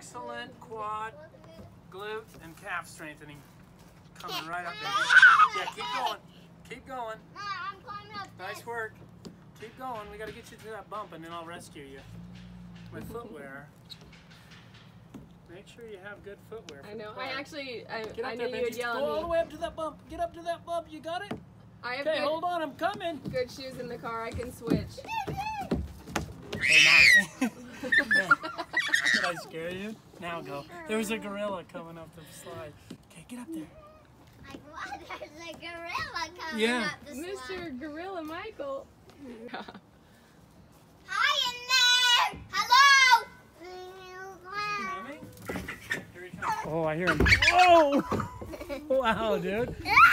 excellent quad, glute, and calf strengthening. Coming right up there. Yeah, keep going. Keep going. I'm climbing up. Nice work. Keep going. We got to get you to that bump, and then I'll rescue you. With footwear. Make sure you have good footwear. I know. I there, knew you would yell at me. Go all the way up to that bump. Get up to that bump. You got it? I have okay, hold on. I'm coming. good shoes in the car. I can switch. Hey, did I scare you? Now go. There's a gorilla coming up the slide. Okay, get up there. There's a gorilla coming up the slide. Mr. Gorilla Michael. Hi in there! Hello! Oh, I hear him. Whoa! Wow, dude.